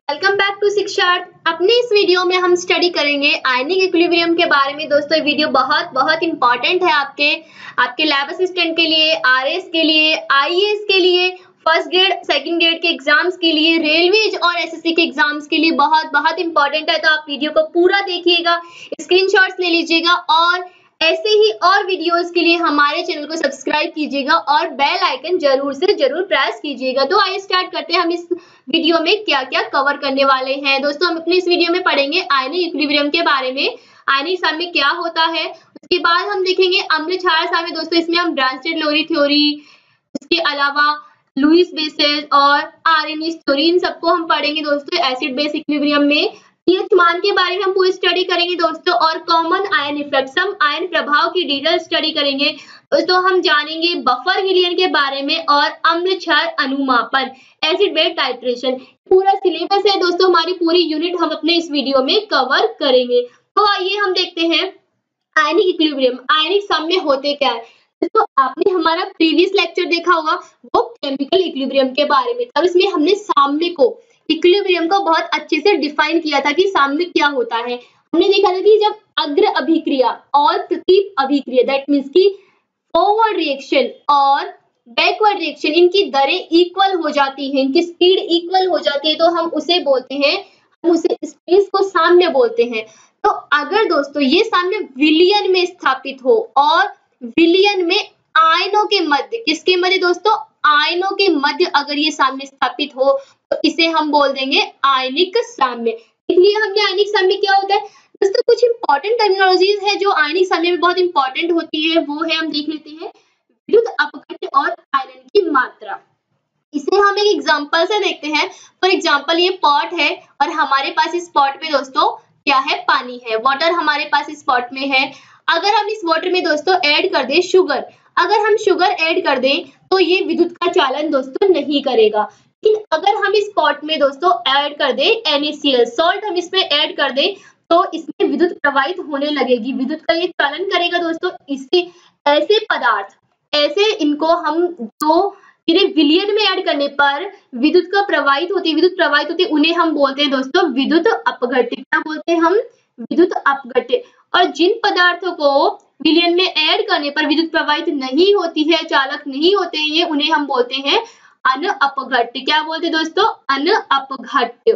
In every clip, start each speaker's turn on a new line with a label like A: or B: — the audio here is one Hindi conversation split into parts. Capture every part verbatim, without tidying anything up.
A: Welcome back to शिक्षार्थ। अपने इस वीडियो में हम स्टडी करेंगे आयनिक इक्विलिब्रियम के बारे में। दोस्तों ये वीडियो बहुत बहुत इंपॉर्टेंट है आपके आपके लैब असिस्टेंट के लिए, आरएस के लिए, आईएएस के लिए, फर्स्ट ग्रेड सेकंड ग्रेड के एग्जाम्स के लिए, रेलवेज और एसएससी के एग्जाम्स के लिए बहुत बहुत इंपॉर्टेंट है। तो आप वीडियो को पूरा देखिएगा, स्क्रीनशॉट्स ले लीजिएगा और ऐसे ही और वीडियोस के लिए हमारे चैनल को सब्सक्राइब कीजिएगा और बेल आइकन जरूर से जरूर प्रेस कीजिएगा। तो आइए स्टार्ट करते हैं हम इस वीडियो में क्या क्या कवर करने वाले हैं। दोस्तों हम अपने इस वीडियो में पढ़ेंगे आयनिक इक्विलिब्रियम के बारे में, आयनिक साम्य क्या होता है। उसके बाद हम देखेंगे अम्ल क्षार साम्य। दोस्तों इसमें हम ब्रांस्टेड-लोरी थ्योरी, इसके अलावा लुईस बेसेल और आर्हेनिस थ्योरी, इन सबको हम पढ़ेंगे दोस्तों एसिड बेस इक्विलिब्रियम में। पीएच मान के बारे में हम पूरी स्टडी करेंगे दोस्तों और कॉमन आयन इफेक्ट्स, हम आयन प्रभाव की डिटेल स्टडी करेंगे दोस्तों। हम जानेंगे बफर विलयन के बारे में और अम्ल क्षार अनुमापन, एसिड बेस टाइट्रेशन। पूरा सिलेबस है दोस्तों, हमारी पूरी यूनिट हम अपने इस वीडियो में कवर करेंगे। तो आइए हम देखते हैं आयनिक इक्विलिब्रियम, आयनिक साम्य होते क्या है। दोस्तों आपने हमारा प्रीवियस लेक्चर देखा होगा, वो केमिकल इक्विलिब्रियम के बारे में था। इसमें हमने साम्य को, इक्विलिब्रियम को बहुत अच्छे से डिफाइन किया था कि साम्य क्या होता है। हमने देखा था कि जब अग्र अभिक्रिया और प्रति अभिक्रिया, दैट मींस की फॉरवर्ड रिएक्शन और बैकवर्ड रिएक्शन, इनकी दरें इक्वल हो जाती हैं, इनकी स्पीड इक्वल हो जाती है, तो हम उसे बोलते हैं, हम उसे स्पेस को साम्य बोलते हैं। तो अगर दोस्तों ये साम्य विलयन में स्थापित हो और विलयन में आयनों के मध्य, किसके मध्य दोस्तों, आयनों के मध्य अगर ये साम्य स्थापित हो तो इसे हम बोल देंगे आयनिक साम्य। इसलिए हमने आयनिक साम्य क्या होता है दोस्तों, कुछ इंपॉर्टेंट टर्मिनोलॉजीज है जो आयनिक साम्य में बहुत इंपॉर्टेंट होती है, वो है, हम देख लेते हैं, विद्युत अपघट्य और आयरन की मात्रा। इसे हम एक एग्जांपल से देखते हैं। फॉर एग्जांपल ये पॉट है और हमारे पास इस पॉट में दोस्तों क्या है, पानी है, वाटर हमारे पास इस पॉट में है। अगर हम इस वाटर में दोस्तों ऐड कर दें शुगर, अगर हम शुगर ऐड कर दें तो ये विद्युत का चालन दोस्तों नहीं करेगा। लेकिन अगर हम इस पॉट में दोस्तों ऐड कर दें NaCl, सॉल्ट हम इसमें ऐड कर दें तो इसमें विद्युत प्रवाहित होने लगेगी, विद्युत का ये चालन करेगा दोस्तों। इसी ऐसे पदार्थ, ऐसे इनको हम जो इन्हें विलयन में ऐड करने पर विद्युत का प्रवाहित होती है, विद्युत प्रवाहित होती है, उन्हें हम बोलते हैं दोस्तों विद्युत अपघट्य। क्या बोलते हैं हम, विद्युत अपघट्य। और जिन पदार्थों को विलयन में ऐड करने पर विद्युत प्रवाहित नहीं होती है, चालक नहीं होते हैं, ये उन्हें हम बोलते हैं अनअपघट्य। क्या बोलते हैं दोस्तों, अनअपघट्य।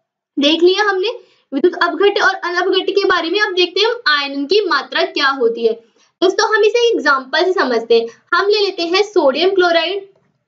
A: देख लिया हमने विद्युत अपघट्य और अनअपघट्य के बारे में। अब देखते हैं हम आयनन की मात्रा क्या होती है। दोस्तों हम इसे एग्जांपल से समझते हैं। हम ले लेते हैं सोडियम क्लोराइड,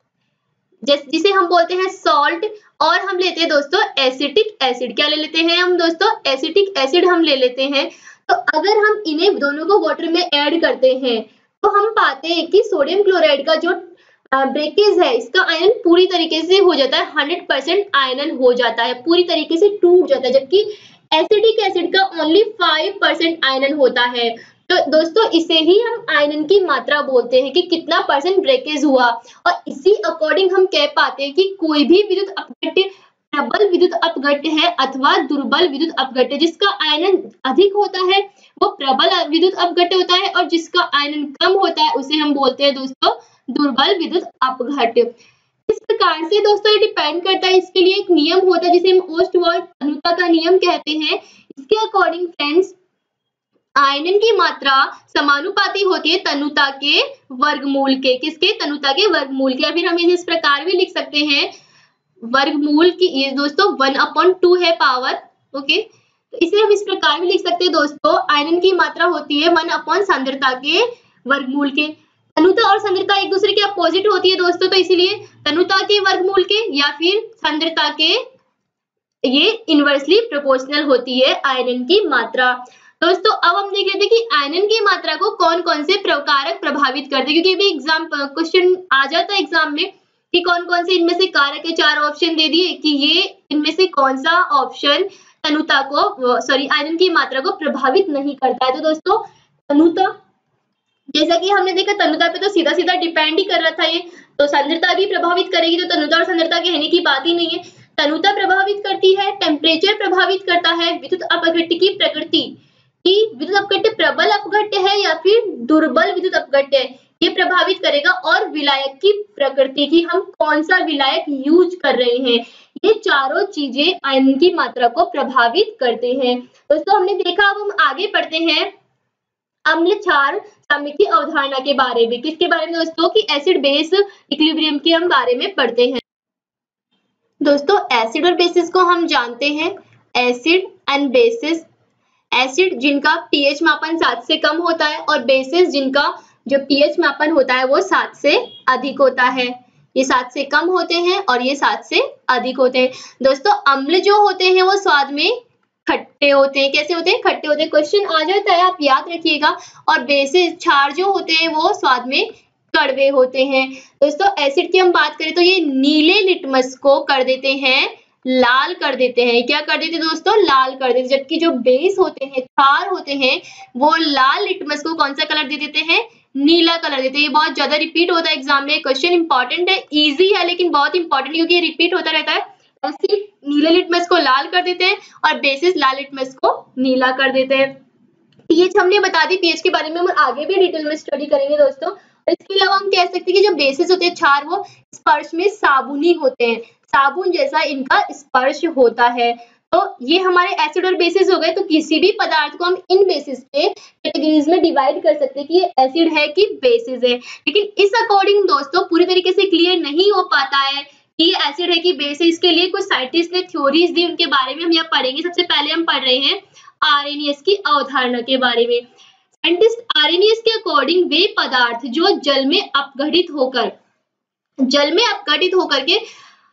A: जिसे हम बोलते हैं सॉल्ट, और हम लेते हैं दोस्तों एसिटिक एसिड। क्या ले लेते हैं हम दोस्तों, एसिटिक एसिड हम ले लेते हैं। तो अगर हम इन्हें दोनों को वाटर में ऐड करते हैं तो हम पाते हैं कि सोडियम क्लोराइड का जो ब्रेकेज है, इसका आयन पूरी तरीके से हो जाता है, हंड्रेड परसेंट आयनन हो जाता है, पूरी तरीके से टूट जाता है, जबकि एसिटिक एसिड का ओनली फाइव परसेंट आयनन होता है। तो दोस्तों इसे ही हम आयनन की मात्रा बोलते हैं कि कितना परसेंट ब्रेकेज हुआ, और इसी अकॉर्डिंग हम कह पाते हैं कि कोई भी विद्युत अपघट्य प्रबल विद्युत अपघट्य है अथवा दुर्बल विद्युत अपघट्य। जिसका आयनन अधिक होता है वो प्रबल विद्युत अपघट्य होता है, और जिसका आयनन कम होता है उसे हम बोलते हैं दोस्तों दुर्बल विद्युत अपघट्य। इस प्रकार से दोस्तों ये डिपेंड करता है, इसके लिए एक नियम होता है जिसे हम ओस्टवाल्ड तनुता का नियम कहते हैं। इसके अकॉर्डिंग फ्रेंड्स आयनन की मात्रा समानुपाती होती है तनुता के वर्गमूल के, किसके, तनुता के वर्गमूल के। या फिर हम इसे इस प्रकार भी लिख सकते हैं, वर्गमूल की, ये दोस्तों वन अपॉन टू है पावर, ओके। तो इसे हम इस प्रकार भी लिख सकते हैं दोस्तों, आयनन की मात्रा होती है वन अपॉन सांद्रता के वर्गमूल के। तनुता और सांद्रता एक दूसरे के अपोजिट होती है दोस्तों, तो इसीलिए तनुता के वर्गमूल के या फिर सांद्रता के, ये इनवर्सली प्रोपोर्शनल होती है आयनन की मात्रा। दोस्तों अब हम देख लेते हैं कि आयनन की मात्रा को कौन कौन से कारक प्रभावित करते हैं, क्योंकि अभी एग्जाम क्वेश्चन आ जाता है एग्जाम में कि कौन कौन से इनमें से कारक है। चार ऑप्शन दे दिए कि ये इनमें से कौन सा ऑप्शन तनुता को, सॉरी आयनन की मात्रा को प्रभावित नहीं करता है। तो दोस्तों तनुता, जैसा कि हमने देखा तनुता पे तो सीधा सीधा डिपेंड ही कर रहा था ये, तो सांद्रता भी प्रभावित करेगी, तो तनुता और सांद्रता कहने की बात ही नहीं है। तनुता प्रभावित करती है, टेम्परेचर प्रभावित करता है, विद्युत अपघट्य की प्रकृति, कि विद्युत अपघट्य प्रबल अपघट्य है या फिर दुर्बल विद्युत अपघट्य है, ये प्रभावित करेगा, और विलायक की प्रकृति की, हम कौन सा विलायक यूज कर रहे हैं, ये चारों चीजें आयरन की मात्रा को प्रभावित करते हैं। दोस्तों हमने देखा, अब हम आगे पढ़ते हैं अम्ल क्षार साम्य की अवधारणा के बारे में। किसके बारे में दोस्तों? कि एसिड बेस इक्विलिब्रियम के हम बारे में पढ़ते हैं। दोस्तों एसिड और बेसिस को हम जानते हैं, एसिड एंड बेसिस। एसिड जिनका पीएच मापन सात से कम होता है और बेसिस जिनका जो पीएच मापन होता है वो सात से अधिक होता है। ये सात से कम होते हैं और ये सात से अधिक होते हैं। दोस्तों अम्ल जो होते हैं वो स्वाद में खट्टे होते हैं। कैसे होते हैं? खट्टे होते हैं। क्वेश्चन आ जाता है, आप याद रखिएगा। और बेसिस क्षार जो होते हैं वो स्वाद में कड़वे होते हैं। दोस्तों एसिड की हम बात करें तो ये नीले लिटमस को कर देते हैं, लाल कर देते हैं। क्या कर देते हैं दोस्तों? लाल कर देते हैं। जबकि जो बेस होते हैं, क्षार होते हैं, वो लाल लिटमस को कौन सा कलर दे देते हैं? नीला कलर देते हैं। ये बहुत ज्यादा रिपीट होता है एग्जाम में। क्वेश्चन इंपॉर्टेंट है, इजी है, लेकिन बहुत इंपॉर्टेंट क्योंकि ये रिपीट होता रहता है। एसिड नीले लिटमस को लाल कर देते हैं और बेसिस लाल लिटमस को नीला कर देते हैं। पीएच हमने बता दी, पीएच के बारे में हम आगे भी डिटेल में स्टडी करेंगे दोस्तों। इसके अलावा हम कह सकते हैं कि जो बेसिस होते हैं क्षार, वो स्पर्श में साबुनी होते हैं, साबुन जैसा इनका स्पर्श होता है। तो ये हमारे एसिड और बेसिस हो गए। तो किसी भी पदार्थ को हम इन बेसिस पे कैटेगरीज में डिवाइड कर सकते हैं कि ये एसिड है कि बेसिस है। लेकिन इस अकॉर्डिंग दोस्तों पूरी तरीके से क्लियर नहीं हो पाता है कि ये एसिड है कि बेस है। इसके लिए कुछ साइंटिस्ट ने थ्योरीज दी, उनके बारे में हम यहाँ पढ़ेंगे। सबसे पहले हम पढ़ रहे हैं आरएनएस की अवधारणा के बारे में। साइंटिस्ट आरएनएस के अकॉर्डिंग वे पदार्थ जो जल में अपघटित होकर जल में अपघटित होकर के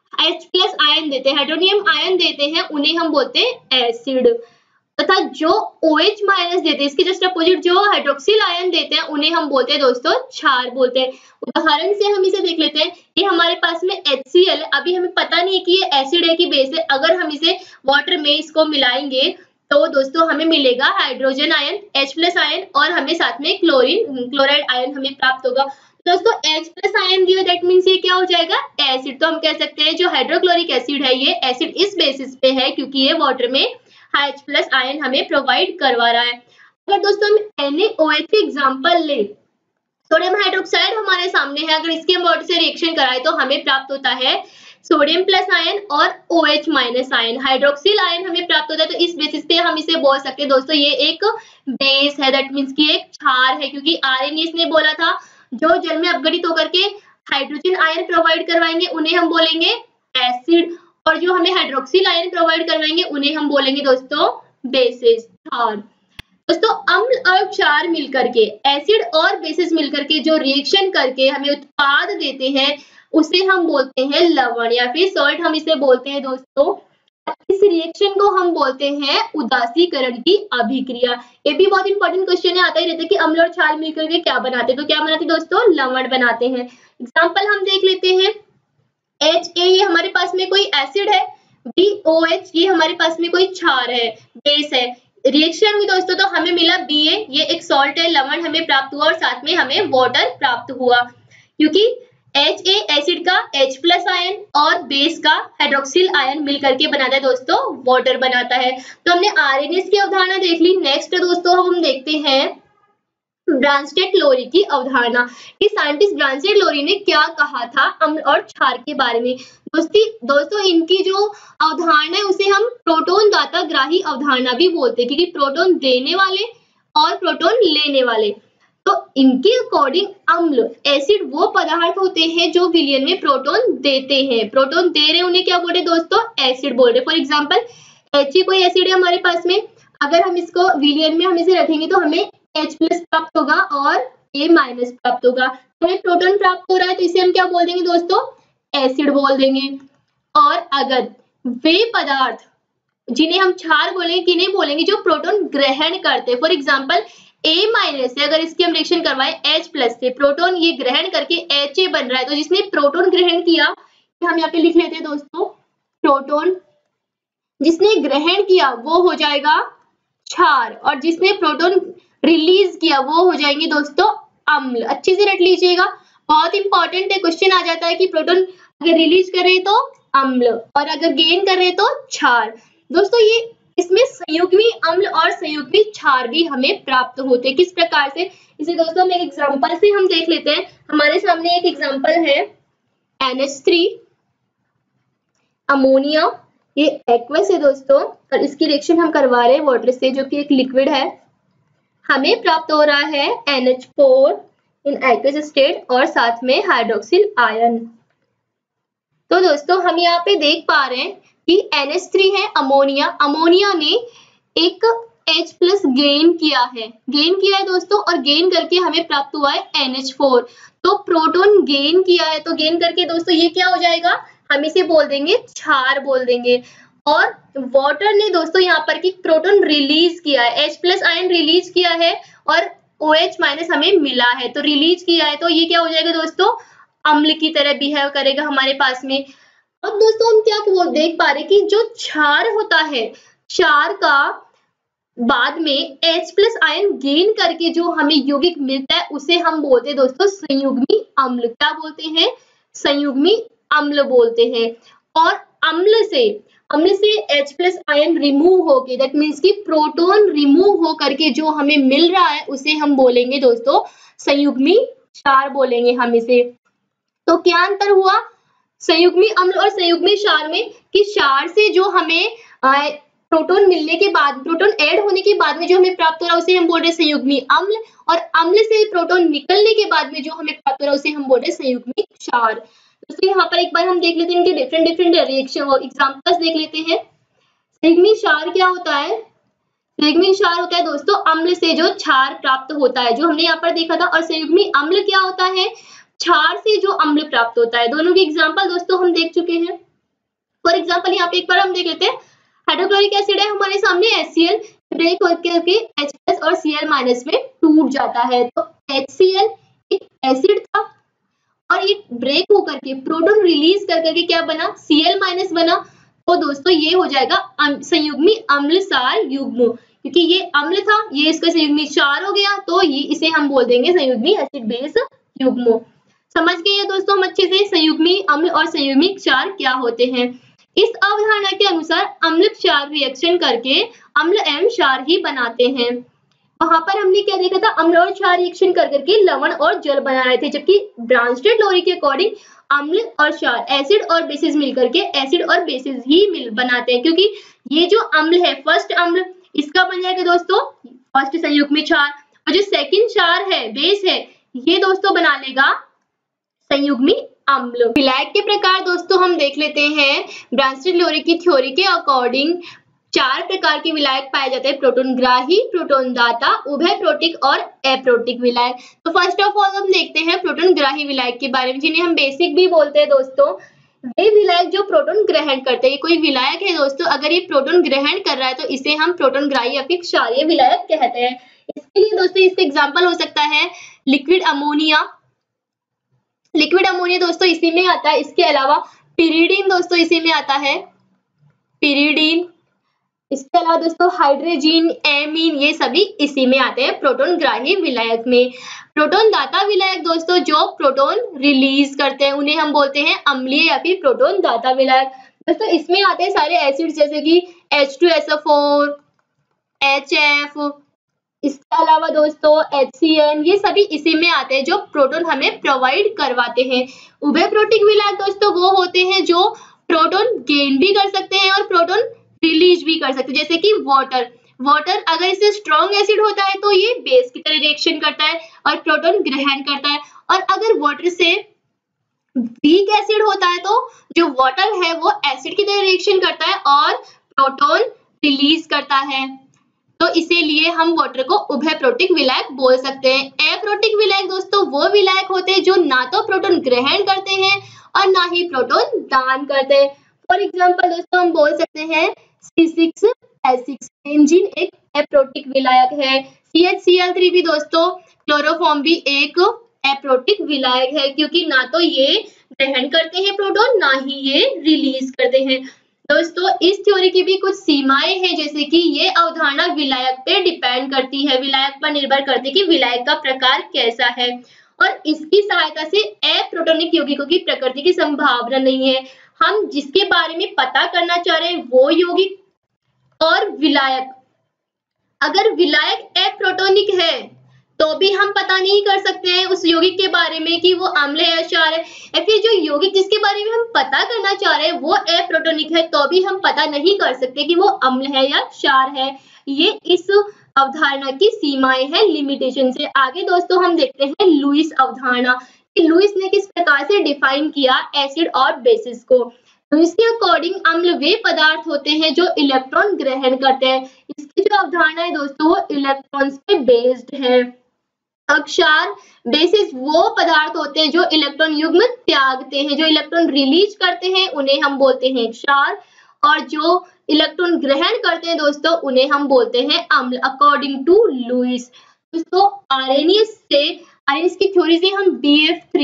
A: H प्लस आयन देते हैं, हाइड्रोनियम आयन देते हैं, उन्हें हम बोलते हैं एसिड। तथा जो OH माइनस देते हैं, इसके जस्ट अपोजिट जो हाइड्रोक्सिल आयन देते हैं, उन्हें हम बोलते हैं दोस्तों क्षार बोलते हैं। उदाहरण से हम इसे देख लेते हैं। ये हमारे पास में HCl है। अभी हमें पता नहीं है कि ये एसिड है कि बेस है। अगर हम इसे वाटर में इसको मिलाएंगे तो दोस्तों हमें मिलेगा hydrogen ion, H plus ion, और हमें साथ में क्लोरीन क्लोराइड आयन हमें प्राप्त होगा। दोस्तों H प्लस आयन दिया, दैट मींस ये क्या हो जाएगा? एसिड। तो हम कह सकते हैं जो हाइड्रोक्लोरिक एसिड है ये एसिड इस बेसिस पे है क्योंकि ये वाटर में H प्लस आयन हमें प्रोवाइड करवा रहा है। अगर दोस्तों हम NaOH के एग्जांपल ले, सोडियम हाइड्रोक्साइड हमारे सामने है, अगर इसके हम वाटर से रिएक्शन कराए तो हमें प्राप्त होता है सोडियम प्लस आयन और OH minus ion, hydroxyl ion हमें प्राप्त होता है। तो इस बेसिस पे हम इसे बोल सकते हैं दोस्तों ये एक बेस है, दैट मींस कि एक क्षार है, क्योंकि आरएनएस ने बोला था जो जल में अपघटित होकर के हाइड्रोजन आयन प्रोवाइड करवाएंगे उन्हें हम बोलेंगे एसिड, और जो हमें हाइड्रोक्सिल आयन प्रोवाइड करवाएंगे उन्हें हम बोलेंगे दोस्तों बेसिस, क्षार। दोस्तों अम्ल और क्षार मिलकर के, एसिड और बेसिस मिलकर के जो रिएक्शन करके हमें उत्पाद देते हैं उसे हम बोलते हैं लवण या फिर सॉल्ट, हम इसे बोलते हैं दोस्तों। इस रिएक्शन को हम बोलते हैं उदासीकरण की अभिक्रिया। ये भी बहुत इंपॉर्टेंट क्वेश्चन है, आता ही रहता है कि अम्ल और क्षार मिलकर के क्या बनाते हैं, तो क्या बनाते हैं दोस्तों? लवण बनाते हैं। एग्जांपल हम देख लेते हैं। एच ए ये हमारे पास में कोई एसिड है, बी ओ एच ये हमारे पास में कोई क्षार है, बेस है। रिएक्शन हुई दोस्तों तो हमें मिला बी ए, ये एक सॉल्ट है, लवण हमें प्राप्त हुआ और साथ में हमें वाटर प्राप्त हुआ, क्योंकि एच ए एसिड का H प्लस आयन और बेस का हाइड्रोक्सिल आयन मिलकर के बनाता है दोस्तों वाटर बनाता है। तो हमने आरएनएस की अवधारणा देख ली। नेक्स्ट दोस्तों हम देखते हैं ब्रांस्टेड-लोरी की अवधारणा कि साइंटिस्ट ब्रांस्टेड-लोरी ने क्या कहा था अम्ल और क्षार के बारे में। दोस्ती दोस्तों इनकी जो अवधारणा है उसे हम प्रोटॉन दाता ग्राही अवधारणा भी बोलते हैं, क्योंकि प्रोटॉन देने वाले और प्रोटॉन लेने वाले। तो इनके अकॉर्डिंग अम्ल एसिड वो पदार्थ होते हैं जो विलयन में प्रोटॉन देते हैं, प्रोटॉन दे रहे हैं उन्हें क्या बोल रहे हैं दोस्तों? एसिड बोल रहे हैं। फॉर एग्जांपल H कोई एसिड है हमारे पास में, अगर हम इसको विलयन में हम इसे रखेंगे तो हमें H प्लस प्राप्त होगा और A माइनस प्राप्त होगा, हमें प्रोटॉन प्राप्त हो रहा है तो इसे हम क्या बोल देंगे दोस्तों? एसिड बोल देंगे। और अगर वे पदार्थ जिन्हें हम क्षार बोलेंगे, किन्हें बोलेंगे? जो प्रोटॉन ग्रहण करते हैं। फॉर एग्जांपल A माइनस से अगर इसकी हम रिएक्शन करवाएं H प्लस से, प्रोटॉन ये ग्रहण करके Ha बन रहा है, तो जिसने प्रोटॉन ग्रहण किया हम यहाँ पे लिख लेते हैं दोस्तों प्रोटॉन, जिसने ग्रहण किया वो हो जाएगा क्षार, और जिसने प्रोटॉन रिलीज किया वो हो जाएंगे दोस्तों अम्ल। अच्छे से रट लीजिएगा, बहुत इंपॉर्टेंट है। क्वेश्चन आ जाता है कि प्रोटॉन अगर रिलीज कर रहे तो अम्ल और अगर गेन कर रहे तो क्षार। दोस्तों ये इसमें संयुग्मी अम्ल और संयुग्मी क्षार भी हमें प्राप्त होते हैं। किस प्रकार से? इसे दोस्तों हम एक एग्जांपल से हम देख लेते हैं। हमारे सामने एक एग्जांपल है एन एच थ्री। अमोनिया, ये एक्वस है दोस्तों, और इसकी रिएक्शन हम करवा रहे हैं वाटर से जो कि एक लिक्विड है। हमें प्राप्त हो रहा है N H four in aqueous state और साथ में हाइड्रोक्सिल आयन। तो दोस्तों हम यहाँ पे देख पा रहे हैं कि एन एच थ्री है अमोनिया, अमोनिया ने एक H प्लस गेन किया है, गेन किया है दोस्तों, और गेन करके हमें प्राप्त हुआ है एन एच फोर। तो प्रोटॉन गेन किया है, तो गेन करके दोस्तों ये क्या हो जाएगा, हम इसे बोल देंगे क्षार बोल देंगे। और वाटर ने दोस्तों यहाँ पर की प्रोटॉन रिलीज किया है, H प्लस आयन रिलीज किया है और OH माइनस हमें मिला है, तो रिलीज किया है, तो ये क्या हो जाएगा दोस्तों, अम्ल की तरह बिहेव करेगा हमारे पास में। अब दोस्तों हम क्या वो देख पा रहे कि जो क्षार होता है, क्षार का बाद में H प्लस आयन गेन करके जो हमें यौगिक मिलता है उसे हम बोलते हैं दोस्तों संयुग्मी अम्ल। क्या बोलते हैं, संयुग्मी अम्ल बोलते हैं। और अम्ल से अम्ल से H प्लस आयन रिमूव होके, दैट मीन्स कि प्रोटॉन रिमूव हो करके जो हमें मिल रहा है उसे हम बोलेंगे दोस्तों संयुग्मी क्षार बोलेंगे हम इसे। तो क्या अंतर हुआ संयुग्मी अम्ल और संयुग्मी क्षार में कि क्षार से जो हमें प्रोटॉन मिलने के बाद, प्रोटॉन ऐड होने के बाद में जो हमें प्राप्त हो रहा है उसे हम बोल रहे हैं संयुग्मी अम्ल, और अम्ल से प्रोटॉन निकलने के बाद में जो हमें प्राप्त हो रहा है उसे हम बोल रहे हैं संयुग्मी क्षार। दोस्तों यहाँ पर एक बार हम देख लेते हैं इनके डिफरेंट डिफरेंट रिएक्शन एग्जांपल्स देख लेते हैं। संयुग्मी क्षार क्या होता है, संयुग्मी क्षार होता है दोस्तों अम्ल से जो क्षार प्राप्त होता है, जो हमने यहाँ पर देखा था। और संयुग्मी अम्ल क्या होता है, क्षार से जो अम्ल प्राप्त होता है। दोनों के एग्जांपल दोस्तों हम देख चुके हैं। फॉर एग्जांपल यहाँ पे एक बार हम देख लेते हैं, हाइड्रोक्लोरिक एसिड है हमारे सामने HCl, ब्रेक होकर के H प्लस और Cl माइनस में टूट जाता है। तो HCl एक एसिड था और ये ब्रेक होकर के प्रोटॉन रिलीज कर करके क्या बना, Cl माइनस बना। तो दोस्तों ये हो जाएगा संयुग्मी अम्ल सार युग्म, क्योंकि ये अम्ल था, ये इसका संयुग्मी क्षार हो गया, तो ये इसे हम बोल देंगे संयुग्मी एसिड बेस युग्म। समझ गए ये दोस्तों हम अच्छे से संयुग्मी अम्ल और संयुग्मी क्षार क्या होते हैं। इस अवधारणा के अनुसार अम्ल क्षार रिएक्शन करके अम्ल एवं क्षार ही बनाते हैं। वहां पर हमने क्या देखा था, अम्ल और क्षार रिएक्शन कर करके लवण और जल बना रहे थे, जबकि ब्रांस्टेड लोरी के अकॉर्डिंग अम्ल और क्षार एसिड और बेसिस मिलकर के एसिड और बेसिस ही मिल बनाते हैं, क्योंकि ये जो अम्ल है फर्स्ट अम्ल इसका बन जाएगा दोस्तों फर्स्ट संयुग्मी क्षार, और जो सेकंड क्षार है बेस है ये दोस्तों बना लेगा संयुग्मी अम्ल। विलायक के प्रकार दोस्तों हम देख लेते हैं। ब्रांस्टेड लोरी की थ्योरी के अकॉर्डिंग चार प्रकार के विलायक पाए जाते हैं, प्रोटॉन ग्राही, प्रोटॉन दाता, उभय प्रोटिक और अप्रोटिक विलायक। तो फर्स्ट ऑफ ऑल हम देखते हैं प्रोटॉन ग्राही विलायक के बारे में, जिन्हें हम बेसिक भी बोलते हैं दोस्तों। वे विलायक जो प्रोटॉन ग्रहण करते हैं, कोई विलायक है दोस्तों अगर ये प्रोटॉन ग्रहण कर रहा है तो इसे हम प्रोटॉन ग्राही या फिर क्षारीय विलायक कहते हैं। इसके लिए दोस्तों इसका एग्जाम्पल हो सकता है लिक्विड अमोनिया, लिक्विड अमोनिया दोस्तों इसी में आता है। इसके अलावा पिरिडीन दोस्तों इसी में आता है, पिरिडीन। इसके अलावा दोस्तों हाइड्रोजीन, एमीन, ये सभी इसी में आते हैं प्रोटॉन ग्राही विलायक में। प्रोटॉन दाता विलायक दोस्तों जो प्रोटॉन रिलीज करते हैं उन्हें हम बोलते हैं अम्लीय या फिर प्रोटॉन दाता विलायक। दोस्तों इसमें आते हैं सारे एसिड्स जैसे कि H two S O four, H F, इसके अलावा दोस्तों एच सी एन, ये सभी इसी में आते हैं जो प्रोटॉन हमें प्रोवाइड करवाते हैं। उभय प्रोटिक विलायक दोस्तों वो होते हैं जो प्रोटॉन गेन भी कर सकते हैं और प्रोटॉन रिलीज भी कर सकते हैं, जैसे कि वाटर। वाटर अगर इसे स्ट्रॉन्ग एसिड होता है तो ये बेस की तरह रिएक्शन करता है और प्रोटॉन ग्रहण करता है, और अगर वाटर से वीक एसिड होता है तो जो वाटर है वो एसिड की तरह रिएक्शन करता है और प्रोटॉन रिलीज करता है। तो इसीलिए हम वाटर को उभय प्रोटिक विलायक बोल सकते हैं। अप्रोटिक विलायक दोस्तों वो विलायक होते हैं जो ना तो प्रोटॉन ग्रहण करते हैं और ना ही प्रोटॉन दान करते हैं। फॉर एग्जांपल दोस्तों हम बोल सकते हैं C six H six benzene एक अप्रोटिक विलायक है। C H C L three भी दोस्तों क्लोरोफॉर्म भी एक अप्रोटिक विलायक है, क्योंकि ना तो ये ग्रहण करते हैं प्रोटॉन ना ही ये रिलीज करते हैं। दोस्तों इस थ्योरी की भी कुछ सीमाएं हैं, जैसे कि ये अवधारणा विलायक पे डिपेंड करती है, विलायक पर निर्भर करती है कि विलायक का प्रकार कैसा है, और इसकी सहायता से अप्रोटोनिक यौगिकों की प्रकृति की संभावना नहीं है। हम जिसके बारे में पता करना चाह रहे हैं वो यौगिक और विलायक। अगर विलायक अप्रोटोनिक है तो भी हम पता नहीं कर सकते हैं उस यौगिक के बारे में कि वो अम्ल है या क्षार है, या फिर जो यौगिक जिसके बारे में हम पता करना चाह रहे हैं वो अप्रोटोनिक है, तो भी हम पता नहीं कर सकते कि वो अम्ल है या क्षार है। ये इस अवधारणा की सीमाएं हैं, लिमिटेशन से। आगे दोस्तों हम देखते हैं लुईस अवधारणा कि लुईस ने किस प्रकार से डिफाइन किया एसिड और बेसिस को। लुईस के अकॉर्डिंग अम्ल वे पदार्थ होते हैं जो इलेक्ट्रॉन ग्रहण करते हैं। इसकी जो अवधारणा है दोस्तों वो इलेक्ट्रॉन्स पे बेस्ड है। अब क्षार बेसिस वो पदार्थ होते हैं जो इलेक्ट्रॉन युग्म त्यागते हैं, जो इलेक्ट्रॉन रिलीज करते हैं उन्हें हम बोलते हैं क्षार, और जो इलेक्ट्रॉन ग्रहण करते हैं दोस्तों उन्हें हम बोलते हैं अम्ल, अकॉर्डिंग टू लुईस। दोस्तों आर्हेनियस से आर्हेनियस की थ्योरी से हम B F three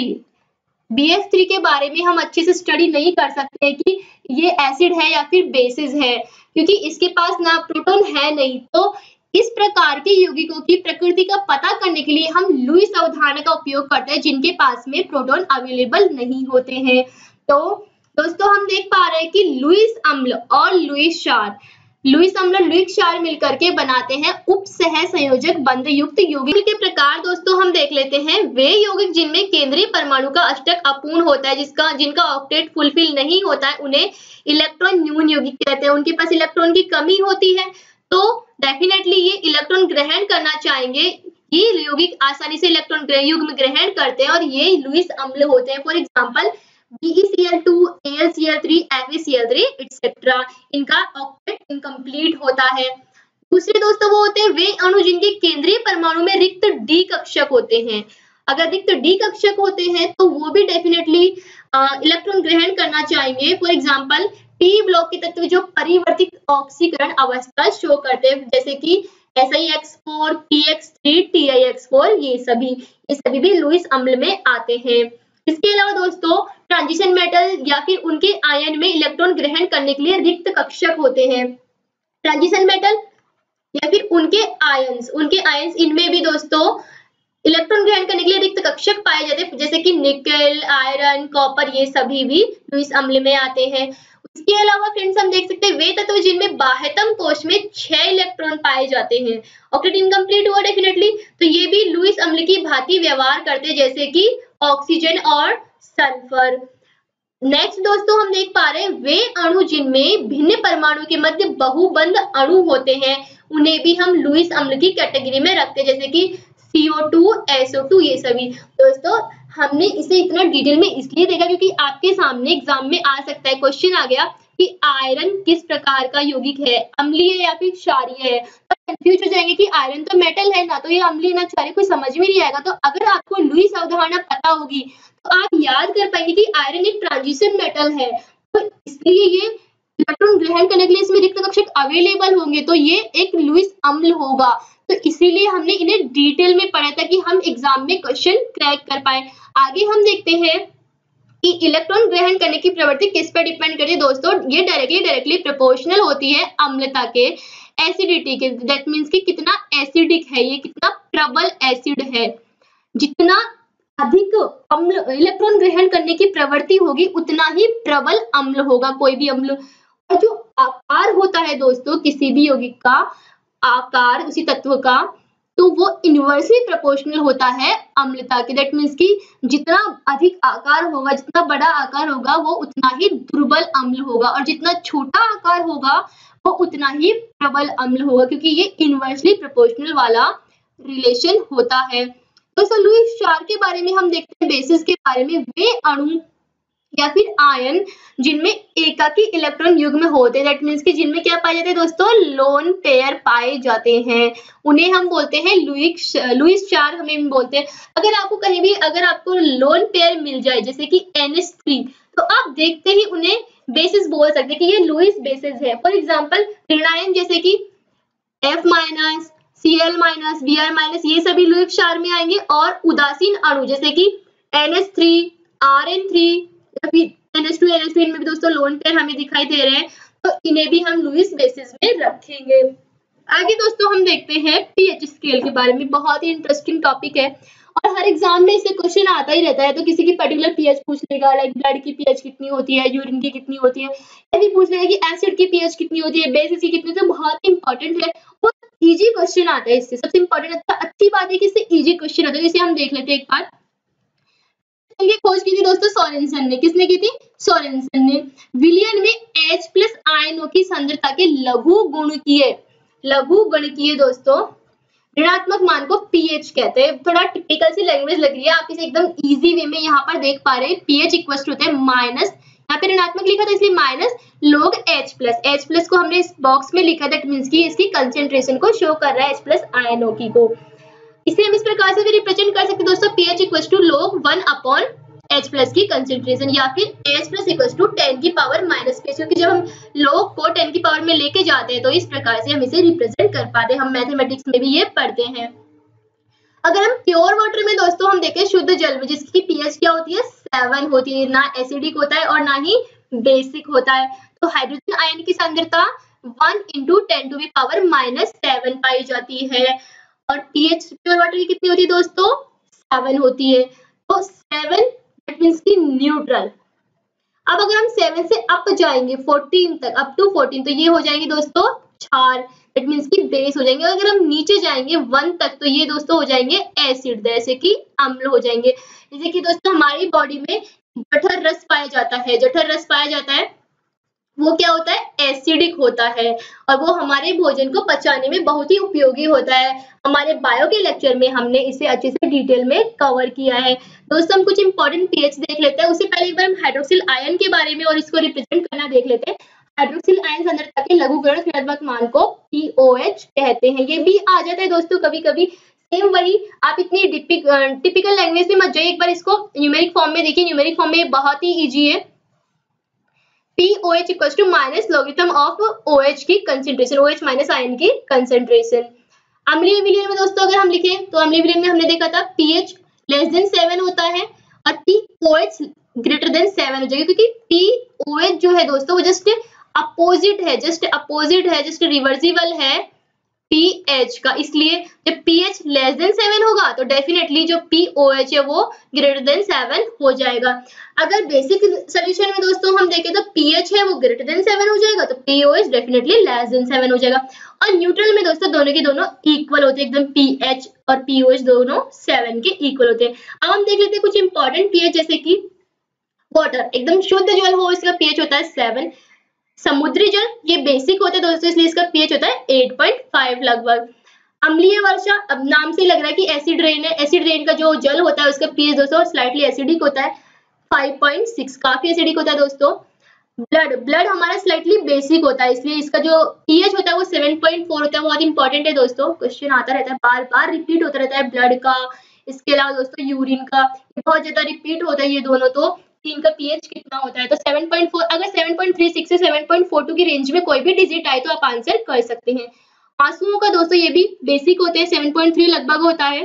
A: B F three के बारे में हम अच्छे से स्टडी नहीं कर सकते कि ये एसिड है या फिर बेसिस है, क्योंकि इसके पास ना प्रोटॉन है नहीं। तो इस प्रकार के यौगिकों की प्रकृति का पता करने के लिए हम लुईस अवधारणा का उपयोग करते हैं जिनके पास में प्रोटॉन अवेलेबल नहीं होते हैं। तो दोस्तों हम देख पा रहे हैं कि लुईस अम्ल और लुईस क्षार लुईस अम्ल लुईस क्षार मिलकर के बनाते हैं उपसह संयोजक बंध युक्त यौगिक के प्रकार। दोस्तों हम देख लेते हैं वे यौगिक जिनमें केंद्रीय परमाणु का अष्टक अपूर्ण होता है, जिसका जिनका ऑक्टेट फुलफिल नहीं होता है, उन्हें इलेक्ट्रॉन न्यून यौगिक कहते हैं। उनके पास इलेक्ट्रॉन की कमी होती है तो डेफिनेटली ये इलेक्ट्रॉन ग्रहण करना चाहेंगे। ये यौगिक आसानी से इलेक्ट्रॉन युग्म ग्रहण करते हैं और ये लुईस अम्ल होते हैं। For example B E C L two, A L C L three, F E C L three etcetera, इनका ऑक्टेट इनकम्प्लीट होता है। दूसरे दोस्तों वो होते हैं वे अणु जिनके केंद्रीय परमाणु में रिक्त डी कक्षक होते हैं। अगर रिक्त डी कक्षक होते हैं तो वो भी डेफिनेटली इलेक्ट्रॉन ग्रहण करना चाहेंगे। फॉर एग्जांपल पी ब्लॉक के तत्व जो परिवर्तित ऑक्सीकरण अवस्था शो करते हैं, जैसे कि S I X four, P X three, T I X four, ये सभी ये सभी भी लुईस अम्ल में आते हैं। इसके अलावा दोस्तों ट्रांजिशन मेटल या फिर उनके आयन में इलेक्ट्रॉन ग्रहण करने के लिए रिक्त कक्षक होते हैं। ट्रांजिशन मेटल या फिर उनके आयंस उनके आयंस इनमें भी दोस्तों इलेक्ट्रॉन ग्रहण करने के लिए रिक्त कक्षक पाए जाते हैं, जैसे कि निकल, आयरन, कॉपर, ये सभी भी लुईस अम्ल में आते हैं। इसके अलावा फ्रेंड्स हम देख सकते हैं वे तत्व जिनमें बाह्यतम कोश में छह इलेक्ट्रॉन पाए जाते हैं। ऑक्टेट इनकम्प्लीट हुआ डेफिनेटली, तो ये भी लुईस अम्ल की भांति व्यवहार करते हैं, जैसे कि ऑक्सीजन और सल्फर। नेक्स्ट दोस्तों हम देख पा रहे हैं वे अणु जिनमें भिन्न परमाणु के मध्य बहुबंध अणु होते हैं, उन्हें भी हम लुईस अम्ल की कैटेगरी में रखते हैं, जैसे कि C O two, S O two, ये सभी। दोस्तों हमने इसे इतना डिटेल में इसलिए देखा क्योंकि आपके सामने एग्जाम में आ सकता है, क्वेश्चन आ गया कि आयरन किस प्रकार का यौगिक है, अम्लीय या फिर क्षारीय है। तो कंफ्यूज हो जाएंगे कि आयरन तो मेटल है ना, तो ये अम्लीय ना क्षारीय, कोई समझ में नहीं आएगा। तो अगर आपको लुईस अवधारणा पता होगी तो आप याद कर पाएंगे कि आयरन एक ट्रांजिशन मेटल है, तो इसलिए ये इलेक्ट्रॉन ग्रहण करने के लिए इसमें रिक्त कक्षक अवेलेबल होंगे, तो ये एक लुईस अम्ल होगा। तो इसीलिए हमने इन्हें डिटेल में पढ़ा था कि हम एग्जाम में क्वेश्चन क्रैक कर पाए। आगे हम देखते हैं कि इलेक्ट्रॉन ग्रहण करने की प्रवृत्ति किस पर डिपेंड करती है। दोस्तों ये डायरेक्टली डायरेक्टली प्रोपोर्शनल होती है अम्लता के, एसिडिटी के। दैट मींस कि कितना एसिडिक है ये, कितना प्रबल एसिड है। जितना अधिक अम्ल इलेक्ट्रॉन ग्रहण करने की प्रवृत्ति होगी उतना ही प्रबल अम्ल होगा कोई भी अम्ल। और जो आकार होता है दोस्तों किसी भी यौगिक का आकार, उसी तत्व का, तो वो इनवर्सली प्रोपोर्शनल होता है अम्लता के। दैट मींस कि जितना अधिक आकार होगा, जितना बड़ा आकार होगा, वो उतना ही दुर्बल अम्ल होगा, और जितना छोटा आकार होगा वो उतना ही प्रबल अम्ल होगा, क्योंकि ये इनवर्सली प्रोपोर्शनल वाला रिलेशन होता है। दोस्तों लुईस क्षार के बारे में हम देखते हैं, बेसिस के बारे में, वे अणु या फिर आयन जिनमें एकाकी इलेक्ट्रॉन युग्म होते हैं, दैट मींस कि जिनमें क्या पाए जाते हैं दोस्तों, लोन पेयर पाए जाते हैं, उन्हें हम बोलते हैं लुईस लुईस क्षार हमें बोलते हैं। अगर आपको कहीं भी अगर आपको लोन पेयर मिल जाए जैसे कि एन एच थ्री, तो आप देखते ही उन्हें बेसिस बोल सकते हैं कि ये लुईस बेसिस है। फॉर एग्जाम्पल ऋणायन जैसे कि F minus, C L minus, B R minus, ये सभी लुईस क्षार में आएंगे। और उदासीन अणु जैसे कि N H three, R N three, या फिर N H two, N H three, इनमें भी दोस्तों लोन पेयर हमें दिखाई दे रहे हैं, तो इन्हें भी हम लुईस बेसिस में रखेंगे। आगे दोस्तों हम देखते हैं पीएच स्केल के बारे में, बहुत ही इंटरेस्टिंग टॉपिक है और हर एग्जाम में इससे क्वेश्चन आता ही रहता है। तो किसी की पर्टिकुलर पीएच पूछ लेगा, लाइक ब्लड की पीएच कितनी होती है, यूरिन की कितनी होती है, ऐसे पूछ लेगा कि एसिड की पीएच कितनी होती है, बेसिस की कितनी होती है, तो बहुत इंपॉर्टेंट है। वो इजी क्वेश्चन आता है इससे, सबसे इंपॉर्टेंट अच्छा अच्छी बात है कि इससे इजी क्वेश्चन आता है। इसे हम देख लेते हैं एक बार। ये खोज की थी दोस्तों सोरेनसन ने, किसने की थी? सोरेनसन ने। विलियन में H प्लस आयनों की सांद्रता के लघु गुणकीय, लघु गणकीय दोस्तों ऋणात्मक मान को पीएच कहते हैं। थोड़ा टिपिकल सी लैंग्वेज लग रही है, आप इसे एकदम इजी वे में यहाँ पर देख पा रहे हैं। पीएच इक्वल होता है माइनस, यहाँ पे ऋणात्मक लिखा था इसलिए माइनस लोग H प्लस, H प्लस को हमने इस बॉक्स में लिखा, दैट मींस कि इसकी कंसेंट्रेशन को शो कर रहा है H प्लस आयनों की को। इसे हम इस प्रकार से भी रिप्रेजेंट कर सकते हैं दोस्तों, pH equal to log one upon H plus की कंसेंट्रेशन, या फिर H plus equal to ten की पावर माइनस के, क्योंकि जब हम log को टेन की पावर में लेके जाते हैं तो इस प्रकार से हम इसे रिप्रेजेंट कर पाते हैं। हम मैथमेटिक्स में भी ये पढ़ते हैं। अगर हम प्योर वाटर में दोस्तों हम देखें शुद्ध जल में, जिसकी पीएच क्या होती है? सेवन होती है, ना एसिडिक होता है और ना ही बेसिक होता है। तो हाइड्रोजन आयन की सांद्रता one into ten to the power minus seven पाई जाती है, और पीएच प्योर वाटर की कितनी होती है दोस्तों? सेवन होती है। तो सेवन दैट मींस की न्यूट्रल। अब अगर हम सेवन से अप जाएंगे फोर्टीन तक, अप टू फोर्टीन, तो ये हो जाएंगे दोस्तों क्षार, दैट मींस की बेस हो जाएंगे। अगर हम नीचे जाएंगे वन तक तो ये दोस्तों हो जाएंगे एसिड, जैसे कि अम्ल हो जाएंगे। जैसे कि दोस्तों हमारी बॉडी में जठर रस पाया जाता है, जठर रस पाया जाता है वो क्या होता है? एसिडिक होता है, और वो हमारे भोजन को पचाने में बहुत ही उपयोगी होता है। हमारे बायो के लेक्चर में हमने इसे अच्छे से डिटेल में कवर किया है। दोस्तों हम कुछ इंपॉर्टेंट पीएच देख लेते हैं, उससे पहले एक बार हम हाइड्रोक्सिल आयन के बारे में और इसको रिप्रेजेंट करना देख लेते हैं। हाइड्रोक्सिल आयन सांद्रता के लघुगणक ऋणात्मक मान को पीओएच कहते हैं। ये भी आ जाता है दोस्तों कभी कभी, सेम वही, आप इतनी टिपिकल लैंग्वेज में मत जाइए, एक बार इसको न्यूमेरिक फॉर्म में देखिए। न्यूमेरिक फॉर्म में बहुत ही इजी है, pOH equal to minus logarithm of OH की कंसेंट्रेशन, ओएच माइनस आयन की कंसेंट्रेशन। अम्लीय विलयन में दोस्तों अगर हम लिखें तो अम्लीय विलयन में हमने देखा था पीएच लेस देन सेवन होता है और पीओएच ग्रेटर देन सेवन हो जाएगा, क्योंकि पीओएच जो है दोस्तों वो जस्ट अपोजिट है, जस्ट अपोजिट है, जस्ट रिवर्सिबल है पीएच का। इसलिए जब पीएच लेस देन सेवन होगा तो डेफिनेटली जो पीओएच है वो ग्रेटर देन सेवन हो जाएगा। अगर बेसिक सोल्यूशन में दोस्तों हम देखें तो पीएच है वो ग्रेटर देन सेवन हो जाएगा, तो pOH definitely less than seven हो जाएगा। और न्यूट्रल में दोस्तों दोनों के दोनों इक्वल होते हैं, एकदम पीएच और पीओएच दोनों सेवन के इक्वल होते हैं। अब हम देख लेते हैं कुछ इंपॉर्टेंट पीएच, जैसे कि वाटर एकदम शुद्ध जल हो इसका पीएच होता है सेवन। समुद्री जल ये बेसिक होता है दोस्तों, इसलिए इसका पीएच होता है एट पॉइंट फाइव लगभग। अम्लीय वर्षा, अब नाम से लग रहा है कि एसिड रेन है, एसिड रेन का जो जल होता है उसका पीएच दोस्तों स्लाइटली एसिडिक होता है, फाइव पॉइंट सिक्स, काफी एसिडिक होता है दोस्तों। ब्लड, ब्लड हमारा स्लाइटली बेसिक होता है, इसलिए इसका जो पीएच होता है वो सेवन पॉइंट फोर होता है। बहुत इंपॉर्टेंट है दोस्तों, क्वेश्चन आता रहता है, बार बार रिपीट होता रहता है ब्लड का। इसके अलावा दोस्तों यूरिन का बहुत ज्यादा रिपीट होता है ये दोनों, तो तीन का पीएच कितना होता है? तो सेवन पॉइंट फोर, अगर सेवन पॉइंट थ्री सिक्स से सेवन पॉइंट फोर टू की रेंज में कोई भी डिजिट आए तो आप आंसर कर सकते हैं। आंसुओं का दोस्तों ये भी बेसिक होते हैं, सेवन पॉइंट थ्री लगभग होता है।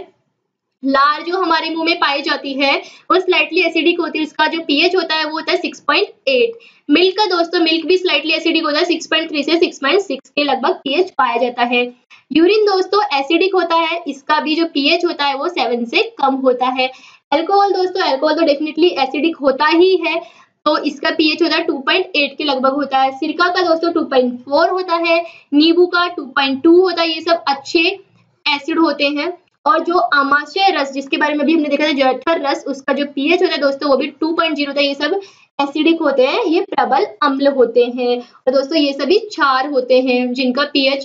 A: लार जो हमारे मुंह में पाई जाती है वो स्लाइटली एसिडिक होती है, उसका जो पीएच होता है वो होता है सिक्स पॉइंट एट। मिल्क का दोस्तों मिल्क भी स्लाइटली एसिडिक होता है, सिक्स पॉइंट थ्री से सिक्स पॉइंट सिक्स के लगभग पीएच पाया जाता है। यूरिन दोस्तों एसिडिक होता है, इसका भी जो पीएच होता है वो सेवन से कम होता है। अल्कोहल दोस्तों, अल्कोहल तो डेफिनेटली एसिडिक होता ही है, तो इसका पीएच होता है टू पॉइंट एट के लगभग होता है। सिरका का दोस्तों टू पॉइंट फोर होता है, नींबू का टू पॉइंट टू होता है। ये सब अच्छे एसिड होते हैं। और जो आमाशय रस जिसके बारे में भी हमने देखा था, जठर रस, उसका जो पीएच होता है दोस्तों वो भी टू पॉइंट जीरो होता है। ये सब एसिडिक होते हैं, ये प्रबल अम्ल होते हैं। और दोस्तों ये सभी क्षार होते हैं जिनका पीएच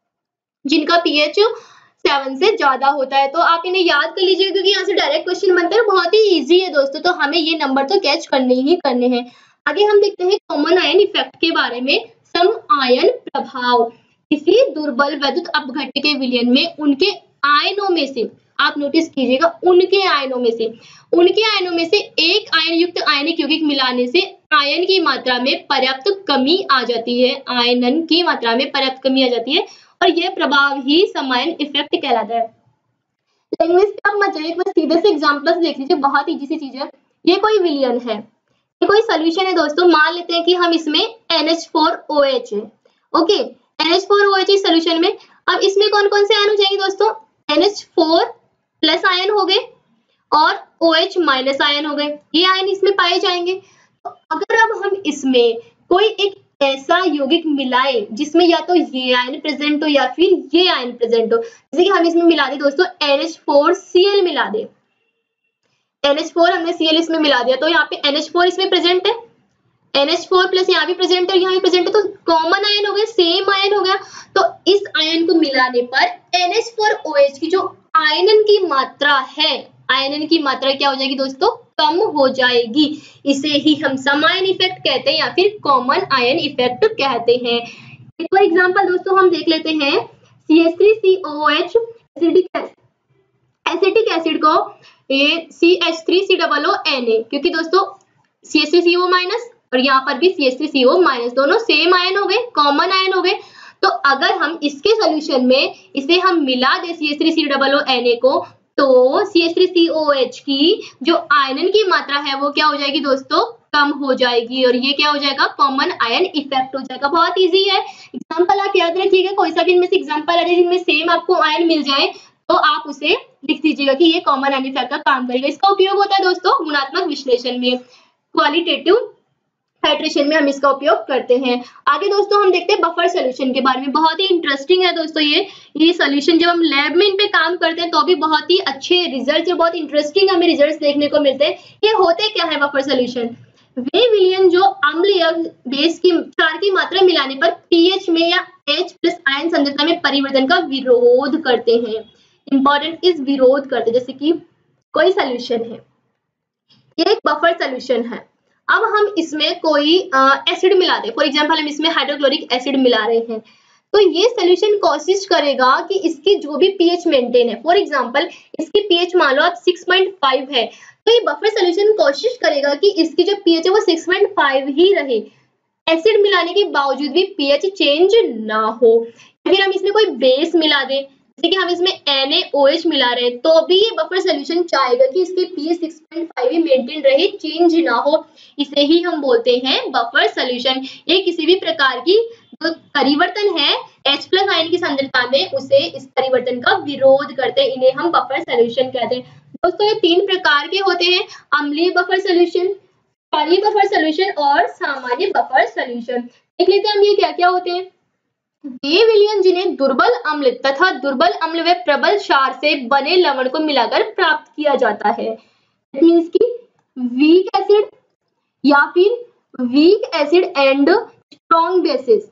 A: जिनका पीएच सेवन से ज्यादा होता है। तो आप इन्हें याद कर लीजिएगा क्योंकि यहाँ से डायरेक्ट क्वेश्चन बनते हैं, बहुत ही इजी है दोस्तों, तो हमें ये नंबर तो कैच करने ही करने हैं। आगे हम देखते हैं कॉमन आयन इफेक्ट के बारे में। सम आयन प्रभाव, किसी दुर्बल वैद्युत अपघट्य के विलयन में उनके आयनों में से, आप नोटिस कीजिएगा, उनके आयनों में से उनके आयनों में से एक आयन युक्त आयनिक यौगिक मिलाने से आयन की मात्रा में पर्याप्त कमी आ जाती है, आयनन की मात्रा में पर्याप्त कमी आ जाती है, और यह प्रभाव ही समायन इफेक्ट कहलाता है। लैंग्वेज पे आप मत जाइए, बस सीधे से एग्जांपल्स देख लीजिए, बहुत इजी सी चीज है। ये कोई विलयन है, ये कोई सॉल्यूशन है दोस्तों। मान लेते हैं कि हम इसमें N H four O H है, okay, N H four O H इस सॉल्यूशन में। अब इसमें कौन कौन से आयन हो जाएंगे दोस्तों? N H four plus ion हो गए और OH माइनस आयन हो गए, ये आयन इसमें पाए जाएंगे। तो अगर अब हम इसमें कोई एक ऐसा यौगिक मिलाए जिसमें या तो ये आयन प्रेजेंट हो या फिर ये आयन प्रेजेंट हो। जैसे कि हम इसमें मिला दे दोस्तों N H four C L मिला दे, एन एच फोर हमने Cl इसमें मिला दिया तो यहाँ पे एन एच फोर इसमें प्रेजेंट है, एन एच फोर प्लस यहाँ भी प्रेजेंट है और यहाँ भी प्रेजेंट है, तो कॉमन आयन हो गया, सेम आयन हो गया। तो इस आयन को मिलाने पर N H four O H की जो आयनन की मात्रा है, आयनन की मात्रा क्या हो जाएगी दोस्तों, कम हो जाएगी। इसे ही हम सम आयन इफेक्ट कहते हैं या फिर कॉमन आयन इफेक्ट कहते हैं। एक और एग्जांपल दोस्तों हम देख लेते हैं, C H three C O H acidic acetic acid को ये C H three C double O N A, क्योंकि दोस्तों C H three C O minus और यहाँ पर भी C H three C O minus, दोनों सेम आयन हो गए, कॉमन आयन हो गए। तो अगर हम इसके सोल्यूशन में इसे हम मिला दे C H three C double O N A को, तो C H three C O H की जो आयनन की मात्रा है वो क्या हो जाएगी दोस्तों, कम हो जाएगी और ये क्या हो जाएगा, कॉमन आयन इफेक्ट हो जाएगा। बहुत इजी है, एग्जांपल आप याद रखिएगा, कोई सा भी इनमें से एग्जांपल आ जाए जिनमें सेम आपको आयन मिल जाए तो आप उसे लिख दीजिएगा कि ये कॉमन आयन इफेक्ट का काम करेगा। इसका उपयोग होता है दोस्तों गुणात्मक विश्लेषण में, क्वालिटेटिव हाइड्रेशन में हम इसका उपयोग करते हैं। आगे दोस्तों हम देखते हैं बफर सॉल्यूशन के बारे में, बहुत ही इंटरेस्टिंग है दोस्तों ये ये सॉल्यूशन। जब हम लैब में इन पे काम करते हैं तो भी बहुत ही अच्छे रिजल्ट और बहुत इंटरेस्टिंग हमें रिजल्ट्स देखने को मिलते हैं। ये होते क्या है बफर सॉल्यूशन, वे विलयन जो अम्ल या बेस की क्षार की मात्रा मिलाने पर पीएच में या H प्लस आयन सांद्रता में परिवर्तन का विरोध करते हैं। इंपॉर्टेंट इस विरोध करते, जैसे कि कोई सॉल्यूशन है, ये एक बफर सॉल्यूशन है, अब हम इसमें कोई एसिड मिला दे, फॉर एग्जांपल हम इसमें हाइड्रोक्लोरिक एसिड मिला रहे हैं, तो ये सॉल्यूशन कोशिश करेगा कि इसकी जो भी पीएच मेंटेन है, फॉर एग्जांपल इसकी पीएच मान लो आप सिक्स पॉइंट फाइव है, तो ये बफर सॉल्यूशन कोशिश करेगा कि इसकी जो पीएच है वो सिक्स पॉइंट फाइव ही रहे, एसिड मिलाने के बावजूद भी पीएच चेंज ना हो। फिर हम इसमें कोई बेस मिला दे, जैसे कि हम इसमें एन ए ओ एच मिला रहे हैं, तो भी ये बफर सॉल्यूशन चाहेगा कि इसके पीएच सिक्स पॉइंट फाइव ही मेंटेन रहे, चेंज ना हो। इसे ही हम बोलते हैं बफर सॉल्यूशन। ये किसी भी प्रकार की जो परिवर्तन है H प्लस आयन की सांद्रता में, उसे इस परिवर्तन का विरोध करते हैं, इन्हें हम बफर सॉल्यूशन कहते हैं। दोस्तों ये तीन प्रकार के होते हैं, अम्लीय बफर सॉल्यूशन, क्षारीय बफर सॉल्यूशन और सामान्य बफर सॉल्यूशन। देख लेते हैं हम ये क्या क्या होते हैं। वे विलयन जिन्हें दुर्बल अम्ल तथा दुर्बल अम्ल व प्रबल क्षार से बने लवण को मिलाकर प्राप्त किया जाता है, मींस की वीक एसिड या फिर weak acid and strong bases,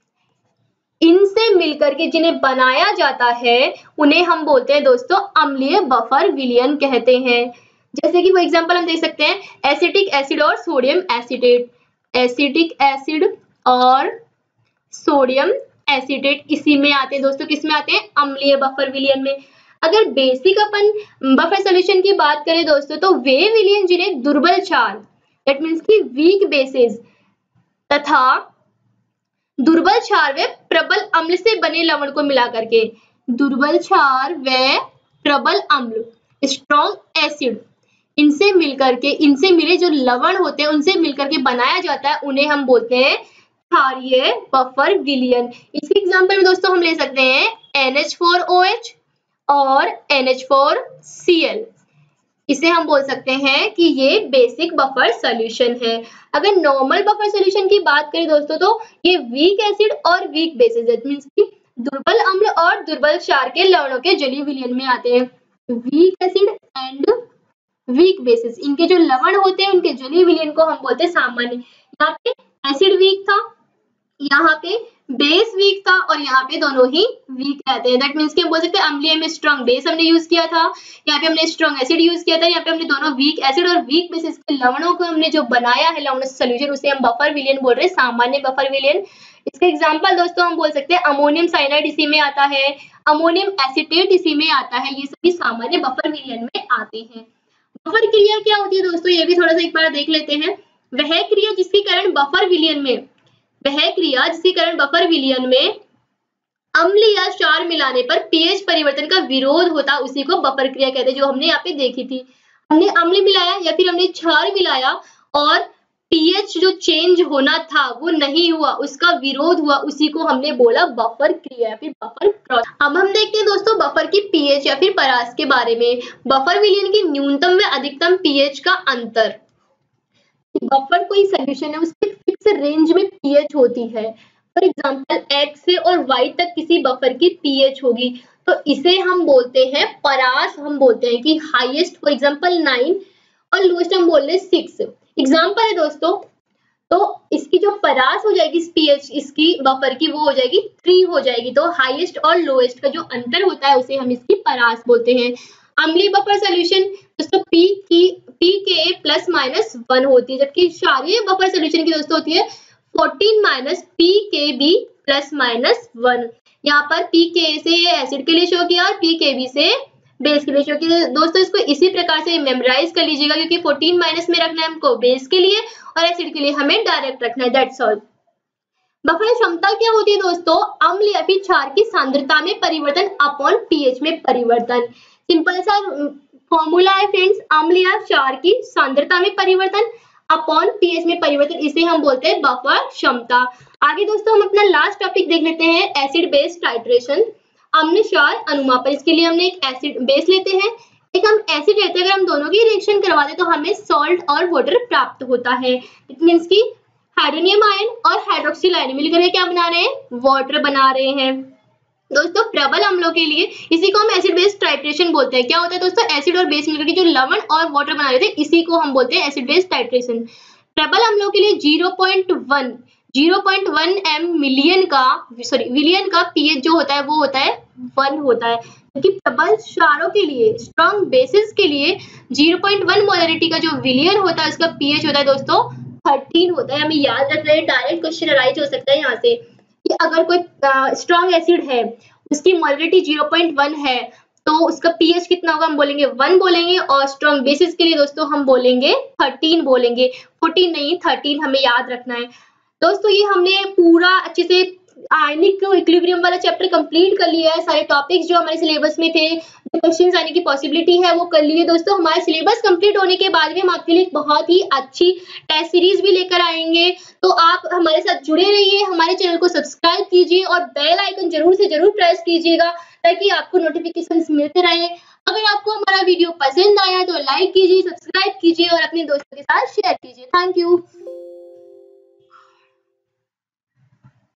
A: इनसे मिलकर के जिन्हें बनाया जाता है उन्हें हम बोलते हैं दोस्तों अम्लीय बफर विलयन कहते हैं। जैसे कि फॉर एग्जांपल हम देख सकते हैं एसिटिक एसिड और सोडियम एसीटेट, एसिटिक एसिड और सोडियम एसीटेट इसी में आते हैं दोस्तों, किस में आते हैं, अम्लीय बफर विलयन में। अगर बेसिक अपन बफर सॉल्यूशन की बात करें दोस्तों, तो वे विलयन जिन्हें दुर्बल क्षार, दैट मींस की वीक बेसिस तथा दुर्बल क्षार व प्रबल अम्ल से बने लवण को मिला करके, दुर्बल क्षार व प्रबल अम्ल स्ट्रॉन्ग एसिड, इनसे मिलकर के इनसे मिले जो लवण होते हैं उनसे मिलकर के बनाया जाता है, उन्हें हम बोलते हैं क्षारीय बफर विलयन। इसके एग्जांपल में दोस्तों हम ले सकते हैं N H four O H और N H four C L, इसे हम बोल सकते हैं कि ये बेसिक बफर सॉल्यूशन है। अगर नॉर्मल बफर सॉल्यूशन की बात करें दोस्तों, तो ये वीक एसिड और वीक बेसिस, दैट मींस कि दुर्बल अम्ल और दुर्बल क्षार के लवणों के जलीय विलयन में आते हैं। Weak acid and weak bases, इनके जो लवण होते हैं उनके जलीय विलयन को हम बोलते हैं सामान्य। यहाँ पे एसिड वीक था, यहाँ पे बेस वीक था और यहाँ पे दोनों ही वीक रहते हैं, दैट मींस कि हम बोल सकते हैं अम्लीय में स्ट्रॉन्ग बेस हमने यूज किया था, यहाँ पे हमने स्ट्रॉन्ग एसिड यूज किया था, यहाँ पे हमने दोनों वीक एसिड और वीक बेसिस के लवणों को हमने जो बनाया है लवण सॉल्यूशन, उसे हम बफर विलयन बोल रहे हैं, सामान्य बफर विलयन। इसका एग्जांपल दोस्तों हम बोल सकते हैं अमोनियम साइनाइड इसी में आता है, अमोनियम एसीटेट इसी में आता है, ये सभी सामान्य बफर विलयन में आते हैं। बफर क्रिया क्या होती है दोस्तों, ये भी थोड़ा सा एक बार देख लेते हैं। वह क्रिया जिसके कारण बफर विलयन में वह क्रिया जिसके कारण बफर विलयन में अम्ल या क्षार मिलाने पर पीएच परिवर्तन का विरोध होता, उसी को बफर क्रिया कहते हैं, जो हमने यहाँ पे देखी थी। हमने अम्ल मिलाया या फिर हमने क्षार मिलाया और पीएच जो चेंज होना था वो नहीं हुआ, उसका विरोध हुआ, उसी को हमने बोला बफर क्रिया या फिर बफर क्रॉस। अब हम देखते हैं दोस्तों बफर की पीएच या फिर परास के बारे में। बफर विलयन की न्यूनतम व अधिकतम पीएच का अंतर, बफर कोई सॉल्यूशन है उसके किस रेंज में पीएच होती है। फॉर एग्जांपल एक्स से और वाई तक किसी बफर की पीएच होगी तो इसे हम बोलते हैं परास, हम बोलते हैं कि हाईएस्ट फॉर एग्जांपल नाइन और लोएस्ट हम बोल रहे हैं सिक्स। एग्जांपल है दोस्तों, तो इसकी जो परास हो जाएगी पीएच इसकी बफर की वो हो जाएगी थ्री हो जाएगी। तो हाईएस्ट और लोएस्ट का जो अंतर होता है उसे हम इसकी परास बोलते हैं। अम्लीय बफर सॉल्यूशन दोस्तों पी की P K A plus minus one होती है, जबकि क्षारीय बफर सॉल्यूशन की दोस्तों होती है fourteen minus P K B plus minus one. यहाँ पर पी के ए से एसिड के लिए शो किया और पी के बी से बेस के लिए शो किया। दोस्तों इसको इसी प्रकार से मेमोराइज कर लीजिएगा क्योंकि फोर्टीन माइनस में रखना है हमको बेस के लिए और एसिड के लिए हमें डायरेक्ट रखना है, दैट्स ऑल। बफर क्षमता क्या होती है दोस्तों? अम्ल या फिर क्षार की सांद्रता में परिवर्तन अपॉन पीएच में परिवर्तन। सिंपल सा फॉर्मूला है फ्रेंड्स, अम्ल या क्षार की सांद्रता में परिवर्तन अपॉन पीएच में परिवर्तन, इसे हम बोलते हैं बफर क्षमता। आगे दोस्तों हम अपना लास्ट टॉपिक देख लेते हैं, एसिड बेस टाइट्रेशन, अम्ल क्षार अनुमापन। इसके लिए हमने एक एसिड बेस लेते हैं, एक हम एसिड लेते हैं। अगर हम दोनों की रिएक्शन करवा दें तो हमें सॉल्ट और वाटर प्राप्त होता है। इट मींस की हाइड्रोनियम आयन और हाइड्रोक्सिल आयन मिलकर क्या बना रहे हैं? वाटर बना रहे हैं। दोस्तों प्रबल अम्लों के लिए इसी को हम एसिड बेस टाइट्रेशन बोलते हैं। क्या होता है दोस्तों? एसिड और बेस मिलकर जो लवण और वाटर बना रहे थे इसी को हम बोलते हैं एसिड बेस टाइट्रेशन। प्रबल अम्लों के लिए zero point one zero point one M million का सॉरी विलियन का पीएच जो होता है वो होता है वन होता है, क्योंकि प्रबल क्षारों के लिए स्ट्रॉन्ग बेसिस के लिए ज़ीरो पॉइंट वन मोलरिटी का जो विलियन होता है उसका पीएच होता है दोस्तों थर्टीन होता है। हमें याद रखना है, डायरेक्ट क्वेश्चन अराइज हो सकता है यहाँ से कि अगर कोई स्ट्रॉन्ग एसिड है उसकी मोलरिटी ज़ीरो पॉइंट वन है तो उसका पीएच कितना होगा? हम बोलेंगे वन बोलेंगे और स्ट्रॉन्ग बेसिस के लिए दोस्तों हम बोलेंगे थर्टीन बोलेंगे, फोर्टीन नहीं थर्टीन, हमें याद रखना है। दोस्तों ये हमने पूरा अच्छे से आयनिक इक्विलिब्रियम वाला चैप्टर कंप्लीट कर लिया है। सारे टॉपिक्स जो हमारे सिलेबस में थे, क्वेश्चंस आने की पॉसिबिलिटी है वो कर लिए। दोस्तों हमारे सिलेबस कंप्लीट होने के बाद भी हम आपके लिए एक बहुत ही अच्छी टेस्ट सीरीज भी लेकर आएंगे, तो आप हमारे साथ जुड़े रहिए, हमारे चैनल को सब्सक्राइब कीजिए और बेल आइकन जरूर से जरूर प्रेस कीजिएगा ताकि आपको नोटिफिकेशंस मिलते रहे। अगर आपको हमारा वीडियो पसंद आया तो लाइक कीजिए, सब्सक्राइब कीजिए और अपने दोस्तों के साथ शेयर कीजिए। Thank you.